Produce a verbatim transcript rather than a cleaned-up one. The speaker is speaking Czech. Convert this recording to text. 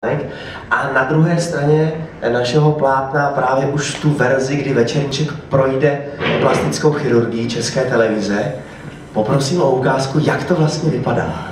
A na druhé straně našeho plátna právě už tu verzi, kdy Večerníček projde plastickou chirurgii České televize. Poprosím o ukázku, jak to vlastně vypadá.